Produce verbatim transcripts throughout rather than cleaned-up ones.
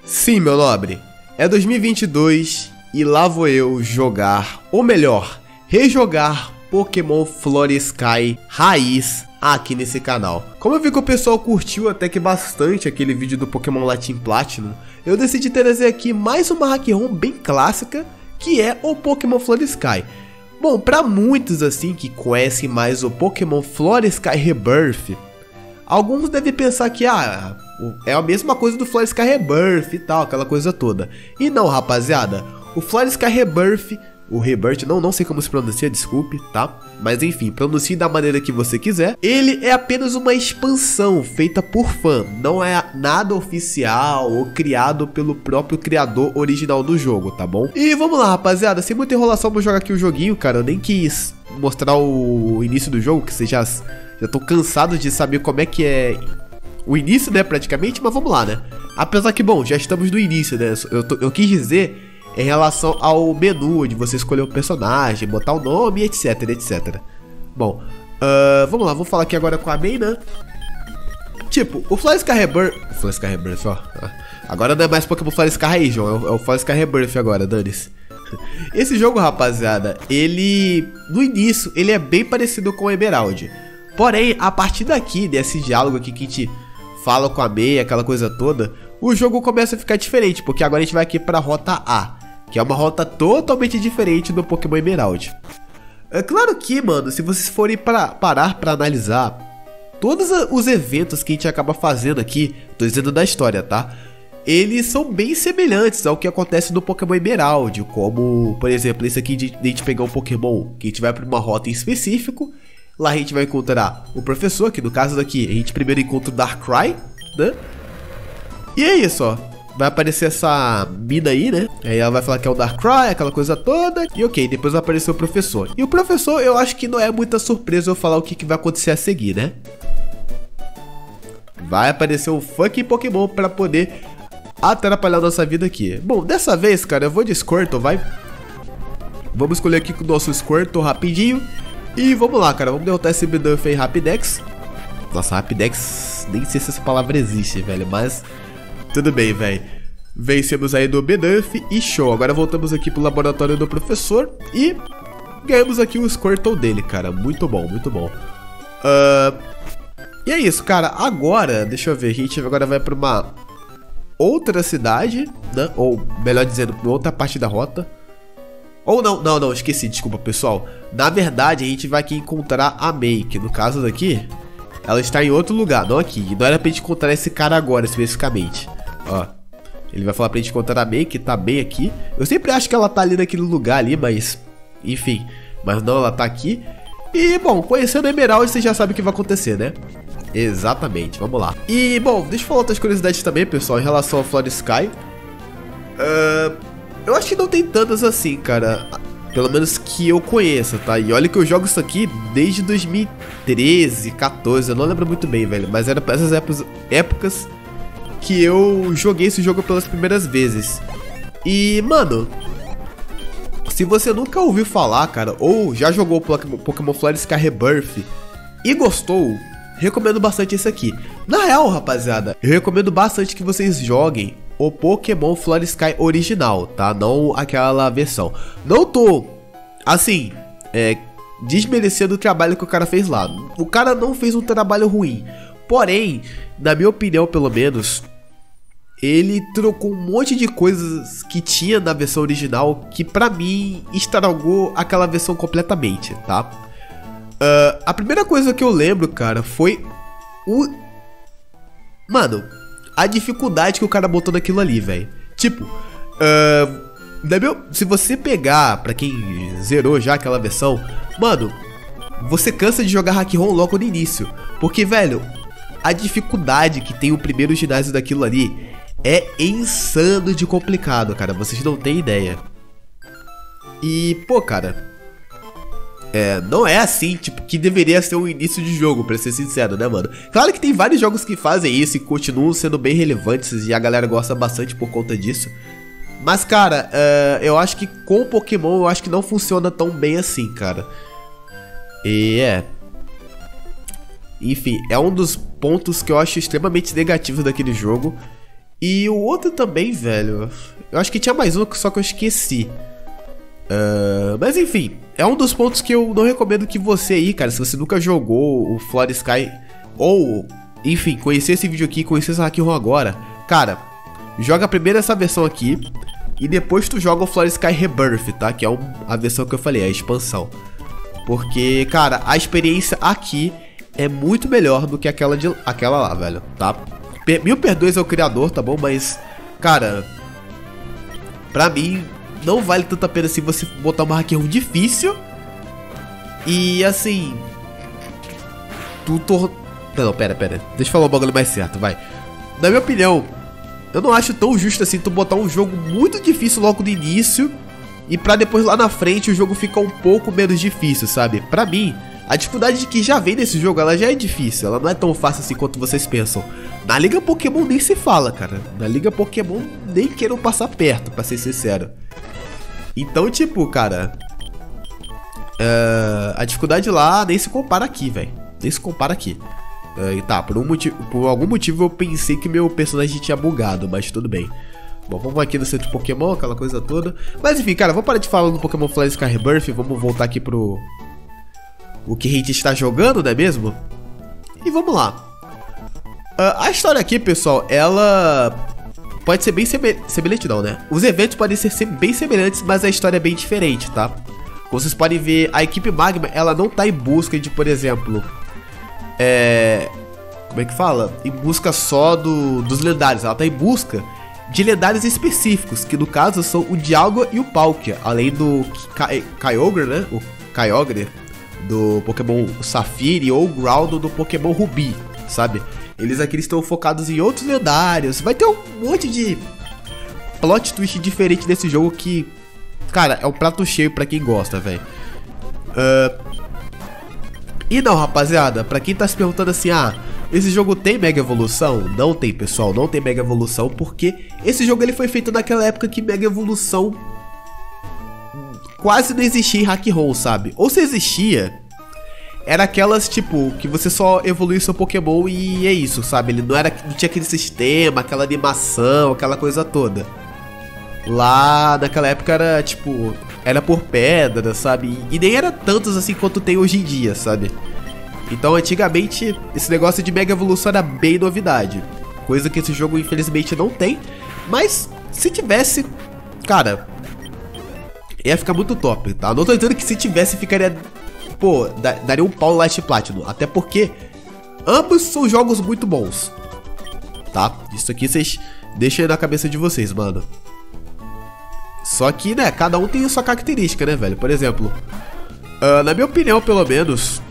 Sim, meu nobre, é dois mil e vinte e dois e lá vou eu jogar, ou melhor, rejogar Pokémon Flor Sky Raiz aqui nesse canal. Como eu vi que o pessoal curtiu até que bastante aquele vídeo do Pokémon Latin Platinum, eu decidi trazer aqui mais uma hack ROM bem clássica, que é o Pokémon Flor Sky. Bom, para muitos assim que conhecem mais o Pokémon Flor Sky Rebirth, alguns devem pensar que ah, é a mesma coisa do Flor Sky Rebirth e tal, aquela coisa toda. E não, rapaziada, o Flor Sky Rebirth, o Rebirth, não, não sei como se pronuncia, desculpe, tá? Mas enfim, pronuncie da maneira que você quiser. Ele é apenas uma expansão feita por fã, não é nada oficial ou criado pelo próprio criador original do jogo, tá bom? E vamos lá, rapaziada, sem muita enrolação, vou jogar aqui o joguinho, cara. Eu nem quis mostrar o início do jogo, que vocês já, já tô cansado de saber como é que é o início, né, praticamente, mas vamos lá, né? Apesar que, bom, já estamos no início, né? Eu, tô, eu quis dizer em relação ao menu, de você escolher o personagem, botar o nome, etc, etcétera. Bom, uh, vamos lá, vou falar aqui agora com a May, né? Tipo, o Flor Sky Rebirth... Flor Sky Rebirth, ó. Agora não é mais Pokémon Flor Sky Raiz, João. É o, é o Flor Sky Rebirth agora, dane-se. Esse jogo, rapaziada, ele... no início, ele é bem parecido com o Emerald. Porém, a partir daqui, desse diálogo aqui que a gente fala com a May, aquela coisa toda, o jogo começa a ficar diferente, porque agora a gente vai aqui pra Rota A, que é uma rota totalmente diferente do Pokémon Emerald. É claro que, mano, se vocês forem pra, parar pra analisar todos os eventos que a gente acaba fazendo aqui, tô dizendo da história, tá? Eles são bem semelhantes ao que acontece no Pokémon Emerald, como, por exemplo, esse aqui de, de a gente pegar um Pokémon que a gente vai pra uma rota em específico. Lá a gente vai encontrar o professor, que no caso daqui a gente primeiro encontra o Darkrai, né? E é isso, ó. Vai aparecer essa mina aí, né? Aí ela vai falar que é o Darkrai, aquela coisa toda. E ok, depois vai aparecer o professor. E o professor, eu acho que não é muita surpresa eu falar o que, que vai acontecer a seguir, né? Vai aparecer um fucking Pokémon pra poder atrapalhar a nossa vida aqui. Bom, dessa vez, cara, eu vou de Squirtle, vai. Vamos escolher aqui com o nosso Squirtle rapidinho. E vamos lá, cara, vamos derrotar esse Bidoof aí, Rapidex. Nossa, Rapidex, nem sei se essa palavra existe, velho, mas tudo bem, velho. Vencemos aí do Bidoof e show. Agora voltamos aqui pro laboratório do professor e ganhamos aqui o Squirtle dele, cara. Muito bom, muito bom. Uh, e é isso, cara. Agora, deixa eu ver, a gente agora vai pra uma outra cidade, né? Ou, melhor dizendo, pra outra parte da rota. Ou não, não, não, esqueci, desculpa, pessoal. Na verdade, a gente vai aqui encontrar a May, que no caso daqui, ela está em outro lugar, não aqui. E não era pra gente encontrar esse cara agora, especificamente. Ó, ele vai falar pra gente encontrar a May, que tá bem aqui. Eu sempre acho que ela tá ali naquele lugar ali, mas... enfim, mas não, ela tá aqui. E, bom, conhecendo a Emerald, você já sabe o que vai acontecer, né? Exatamente, vamos lá. E, bom, deixa eu falar outras curiosidades também, pessoal, em relação ao Flor Sky. Ahn... Uh... Eu acho que não tem tantas assim, cara. Pelo menos que eu conheça, tá? E olha que eu jogo isso aqui desde dois mil e treze, quatorze. Eu não lembro muito bem, velho. Mas era pra essas épocas, épocas que eu joguei esse jogo pelas primeiras vezes. E, mano, se você nunca ouviu falar, cara, ou já jogou Pokémon Flor Sky Rebirth e gostou, recomendo bastante esse aqui. Na real, rapaziada, eu recomendo bastante que vocês joguem o Pokémon Flor Sky original, tá? Não aquela versão. Não tô, assim, é, desmerecendo o trabalho que o cara fez lá. O cara não fez um trabalho ruim. Porém, na minha opinião, pelo menos, ele trocou um monte de coisas que tinha na versão original que pra mim estragou aquela versão completamente, tá? Uh, a primeira coisa que eu lembro, cara, foi o... Mano... a dificuldade que o cara botou naquilo ali, velho. Tipo, uh, meu, se você pegar, pra quem zerou já aquela versão, mano, você cansa de jogar hack ROM logo no início. Porque, velho, a dificuldade que tem o primeiro ginásio daquilo ali é insano de complicado, cara. Vocês não têm ideia. E, pô, cara... É, não é assim, tipo, que deveria ser o início de jogo, pra ser sincero, né, mano? Claro que tem vários jogos que fazem isso e continuam sendo bem relevantes e a galera gosta bastante por conta disso. Mas, cara, uh, eu acho que com o Pokémon, eu acho que não funciona tão bem assim, cara. E é... Enfim, é um dos pontos que eu acho extremamente negativos daquele jogo. E o outro também, velho, eu acho que tinha mais um, só que eu esqueci. Uh, mas enfim, é um dos pontos que eu não recomendo que você aí, cara, se você nunca jogou o Flood Sky, ou, enfim, conhecer esse vídeo aqui, conhecer esse Hack ROM agora, cara, joga primeiro essa versão aqui, e depois tu joga o Flood Sky Rebirth, tá? Que é um, a versão que eu falei, a expansão. Porque, cara, a experiência aqui é muito melhor do que aquela, de, aquela lá, velho, tá? Per, mil perdoes ao criador, tá bom? Mas, cara, pra mim, não vale tanto a pena assim você botar uma hack ROM difícil. E, assim, tu tor... Não, pera, pera. Deixa eu falar o bagulho mais certo, vai. Na minha opinião, eu não acho tão justo assim tu botar um jogo muito difícil logo no início e pra depois lá na frente o jogo ficar um pouco menos difícil, sabe? Pra mim, a dificuldade que já vem nesse jogo, ela já é difícil. Ela não é tão fácil assim quanto vocês pensam. Na Liga Pokémon nem se fala, cara. Na Liga Pokémon nem queiram passar perto, pra ser sincero. Então, tipo, cara, uh, a dificuldade lá nem se compara aqui, velho. Nem se compara aqui. Uh, e tá, por, um motivo, por algum motivo eu pensei que meu personagem tinha bugado, mas tudo bem. Bom, vamos aqui no centro de Pokémon, aquela coisa toda. Mas enfim, cara, vamos parar de falar do Pokémon Flood Sky Rebirth. Vamos voltar aqui pro... o que a gente está jogando, não é mesmo? E vamos lá. Uh, a história aqui, pessoal, ela pode ser bem semelhante, não, né? Os eventos podem ser bem semelhantes, mas a história é bem diferente, tá? Como vocês podem ver, a equipe Magma, ela não tá em busca de, por exemplo... É... Como é que fala? Em busca só do, dos lendários. Ela tá em busca de lendários específicos, que no caso são o Dialga e o Palkia, além do Kyogre, né? O Kyogre do Pokémon Safire ou o Groudon do Pokémon Ruby, sabe? Eles aqui estão focados em outros lendários. Vai ter um monte de plot twist diferente nesse jogo que, cara, é um prato cheio pra quem gosta, velho. Uh... E não, rapaziada, pra quem tá se perguntando assim, ah, esse jogo tem Mega Evolução? Não tem, pessoal, não tem Mega Evolução, porque esse jogo ele foi feito naquela época que Mega Evolução quase não existia em Hack ROM, sabe? Ou se existia, era aquelas, tipo, que você só evoluía seu Pokémon e é isso, sabe? Ele não, era, não tinha aquele sistema, aquela animação, aquela coisa toda. Lá, naquela época era, tipo, era por pedra, sabe? E nem era tantos assim quanto tem hoje em dia, sabe? Então, antigamente, esse negócio de Mega Evolução era bem novidade. Coisa que esse jogo, infelizmente, não tem. Mas, se tivesse, cara, ia ficar muito top, tá? Não tô dizendo que se tivesse, ficaria... Pô, daria um pau no Light Platinum. Até porque ambos são jogos muito bons, tá? Isso aqui vocês deixem na cabeça de vocês, mano. Só que, né, cada um tem a sua característica, né, velho? Por exemplo, uh, na minha opinião, pelo menos,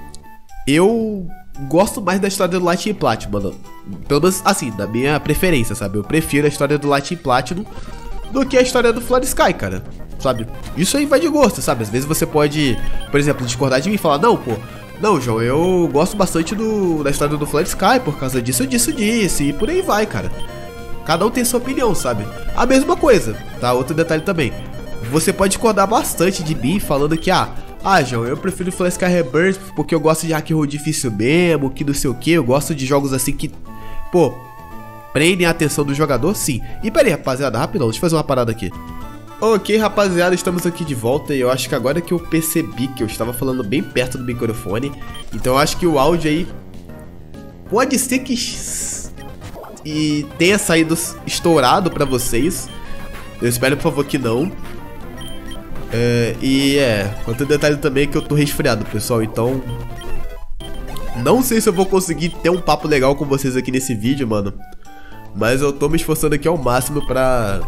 eu gosto mais da história do Light Platinum, mano. Pelo menos, assim, na minha preferência, sabe? Eu prefiro a história do Light Platinum do que a história do Flood Sky, cara. Sabe? Isso aí vai de gosto, sabe? Às vezes você pode, por exemplo, discordar de mim e falar, não, pô, não, João, eu gosto bastante do, da história do Flood Sky por causa disso, disso, disso, e por aí vai, cara. Cada um tem sua opinião, sabe? A mesma coisa, tá? Outro detalhe também. Você pode discordar bastante de mim falando que, ah, ah, João, eu prefiro Flood Sky Rebirth porque eu gosto de hack ROM difícil mesmo, que não sei o que, eu gosto de jogos assim que, pô, prendem a atenção do jogador, sim. E pera aí, rapaziada, rapidão, deixa eu fazer uma parada aqui. Ok, rapaziada, estamos aqui de volta e eu acho que agora que eu percebi que eu estava falando bem perto do microfone, então eu acho que o áudio aí pode ser que e tenha saído estourado pra vocês. Eu espero, por favor, que não. É, e é, outro detalhe também é que eu tô resfriado, pessoal, então não sei se eu vou conseguir ter um papo legal com vocês aqui nesse vídeo, mano. Mas eu tô me esforçando aqui ao máximo pra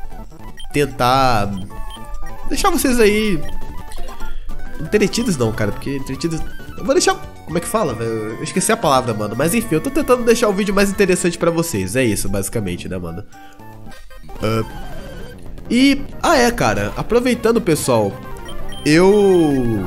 tentar deixar vocês aí entretidos, não, cara, porque entretidos... Eu vou deixar... Como é que fala, velho? Eu esqueci a palavra, mano. Mas enfim, eu tô tentando deixar o vídeo mais interessante pra vocês. É isso, basicamente, né, mano? Uh... E... Ah, é, cara. Aproveitando, pessoal, eu...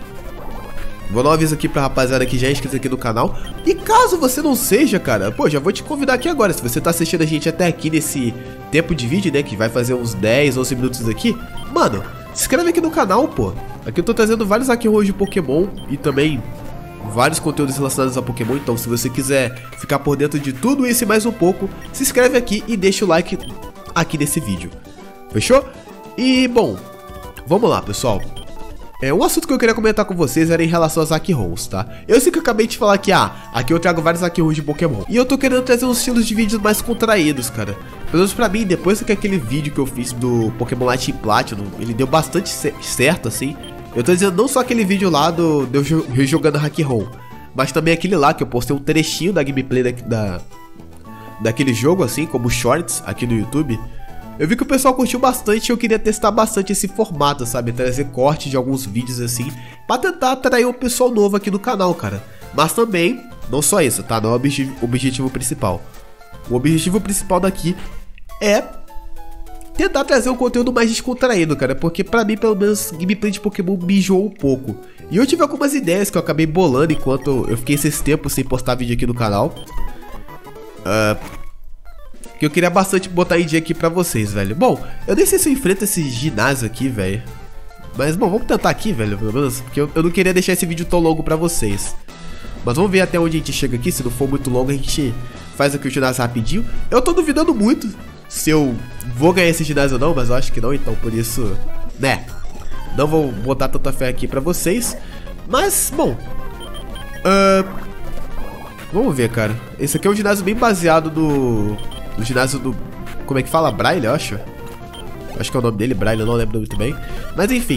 vou dar um aviso aqui pra rapaziada que já é inscrito aqui no canal. E caso você não seja, cara, pô, já vou te convidar aqui agora. Se você tá assistindo a gente até aqui nesse tempo de vídeo, né, que vai fazer uns dez, onze minutos aqui, mano, se inscreve aqui no canal, pô. Aqui eu tô trazendo vários hack ROMs de Pokémon e também vários conteúdos relacionados a Pokémon. Então se você quiser ficar por dentro de tudo isso e mais um pouco, se inscreve aqui e deixa o like aqui nesse vídeo. Fechou? E bom, vamos lá, pessoal. É, um assunto que eu queria comentar com vocês era em relação às Aquirons, tá? Eu sei que eu acabei de falar que, ah, aqui eu trago vários Aquirons de Pokémon. E eu tô querendo trazer uns estilos de vídeos mais contraídos, cara. Pelo menos pra mim, depois que aquele vídeo que eu fiz do Pokémon Light e Platinum, ele deu bastante certo, assim. Eu tô dizendo não só aquele vídeo lá do, de eu rejogando Hakiron, mas também aquele lá que eu postei um trechinho da gameplay da, da, daquele jogo, assim, como shorts aqui no YouTube. Eu vi que o pessoal curtiu bastante e eu queria testar bastante esse formato, sabe? Trazer corte de alguns vídeos assim, pra tentar atrair o pessoal novo aqui no canal, cara. Mas também, não só isso, tá? Não é o objetivo, objetivo principal. O objetivo principal daqui é tentar trazer um conteúdo mais descontraído, cara. Porque pra mim, pelo menos, gameplay de Pokémon me enjoou um pouco. E eu tive algumas ideias que eu acabei bolando enquanto eu fiquei esses tempos sem postar vídeo aqui no canal. Ahn... Uh, que eu queria bastante botar em dia aqui pra vocês, velho. Bom, eu nem sei se eu enfrento esse ginásio aqui, velho. Mas, bom, vamos tentar aqui, velho, pelo menos. Porque eu, eu não queria deixar esse vídeo tão longo pra vocês. Mas vamos ver até onde a gente chega aqui. Se não for muito longo, a gente faz aqui o ginásio rapidinho. Eu tô duvidando muito se eu vou ganhar esse ginásio ou não, mas eu acho que não. Então, por isso, né, não vou botar tanta fé aqui pra vocês. Mas, bom, uh, vamos ver, cara. Esse aqui é um ginásio bem baseado no... no ginásio do... como é que fala? Braille, eu acho. Acho que é o nome dele, Braille, eu não lembro muito bem. Mas enfim.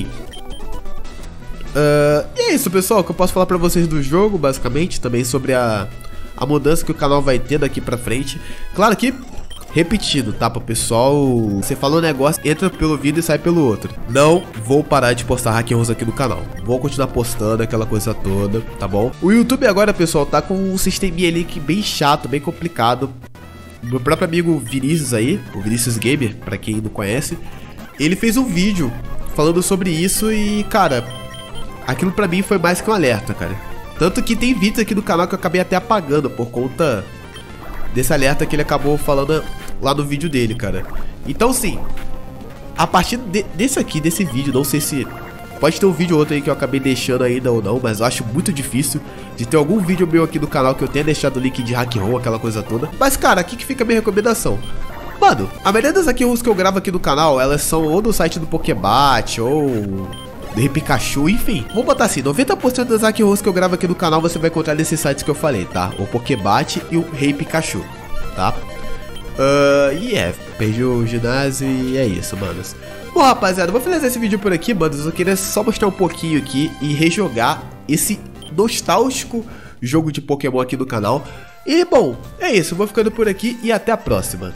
Uh, e é isso, pessoal, que eu posso falar pra vocês do jogo, basicamente. Também sobre a, a mudança que o canal vai ter daqui pra frente. Claro que, repetindo, tá, pro pessoal, você falou um negócio, entra pelo vídeo e sai pelo outro. Não vou parar de postar Hackers aqui no canal. Vou continuar postando aquela coisa toda, tá bom? O YouTube agora, pessoal, tá com um sisteminha ali que bem chato, bem complicado. Meu próprio amigo Vinícius aí, o Vinícius Gamer, pra quem não conhece, ele fez um vídeo falando sobre isso e, cara, aquilo pra mim foi mais que um alerta, cara. Tanto que tem vídeos aqui no canal que eu acabei até apagando por conta desse alerta que ele acabou falando lá no vídeo dele, cara. Então, sim, a partir de, desse aqui, desse vídeo, não sei se... pode ter um vídeo ou outro aí que eu acabei deixando ainda ou não, mas eu acho muito difícil de ter algum vídeo meu aqui no canal que eu tenha deixado o link de Hackron, aquela coisa toda. Mas, cara, aqui que fica a minha recomendação. Mano, a maioria das Hackrons que eu gravo aqui no canal, elas são ou do site do Pokébat, ou do Rei Pikachu, enfim. Vamos botar assim, noventa por cento das Hackrons que eu gravo aqui no canal você vai encontrar nesses sites que eu falei, tá? O Pokébat e o Rei Pikachu, tá? Uh, e é, perdi o ginásio e é isso, manos. Bom, rapaziada, vou finalizar esse vídeo por aqui, manos. Eu queria só mostrar um pouquinho aqui e rejogar esse nostálgico jogo de Pokémon aqui no canal. E, bom, é isso. Eu vou ficando por aqui e até a próxima.